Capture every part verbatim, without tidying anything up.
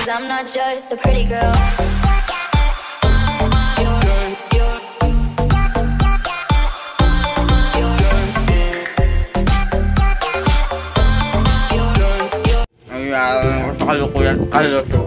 I'm not just a pretty girl. Ayan, sa kalukuyan, kaluso.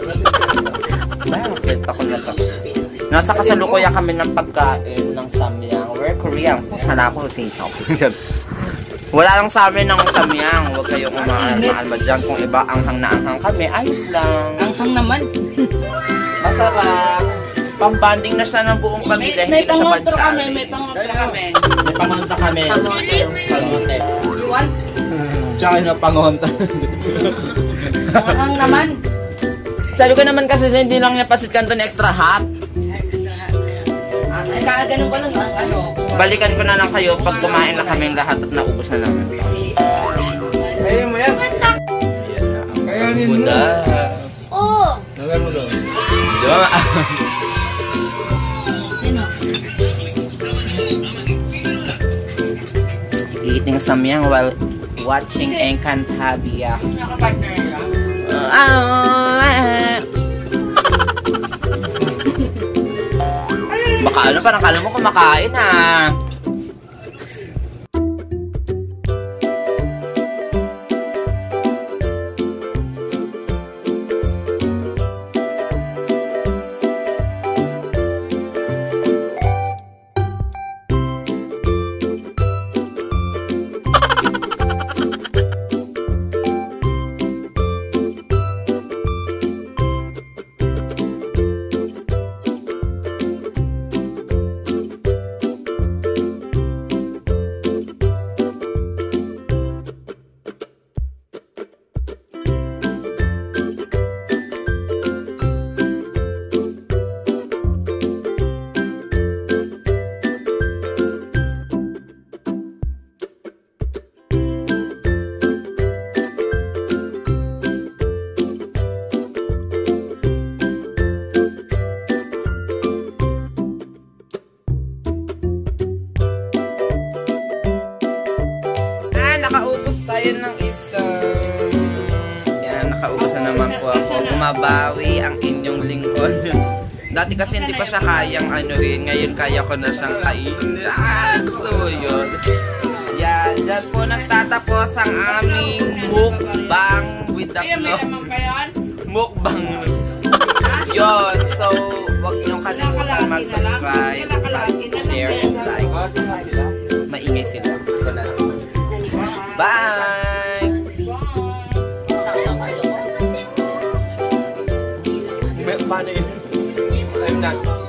Bakit ako na to? Nasa kasalukuyan kami ng pagkain ng samyang. We're Korean. Sana ako sinsaw. Wala lang sa amin ng samyang. Huwag kayong umahal-mahal ba dyan. Kung iba anghang na anghang kami, ayos lang. Anghang naman. Masarap. Pambanding na siya ng buong pamilya. May, may hindi na siya pangotro kami, bansari. may pangotro kami. May pangonta kami. Pangonte. You want? Tsaka yung pangonta. Anghang naman. Sabi ko naman kasi hindi lang niya pasit kanton extra hot. Ay, kagano'n ko lang ang ano. Balikan ko na lang kayo pag kumain na kaming lahat at naubos na naman. Kaya mo yan. Kayanin mo. Oo. Nagal mo doon. Diba? Eating samyang while watching Encantadia. Nakapartner siya. Baka ano, parang kala mo kumakain ah. Nakaubos tayo ng isang... Yan, nakaubos na naman po ako. Bumabawi ang inyong lingkod. Dati kasi hindi ko siya kayang anuhin. Ngayon kaya ko na siyang kainin. Ah, gusto mo yun? Yan, dyan po nagtatapos ang aming mukbang with the vlog. Mukbang. Yun, so huwag niyong kalimutan mag-subscribe, mag-share, and like. Maingay sila. Ito na lang. Bye! Paano yun? I'm not.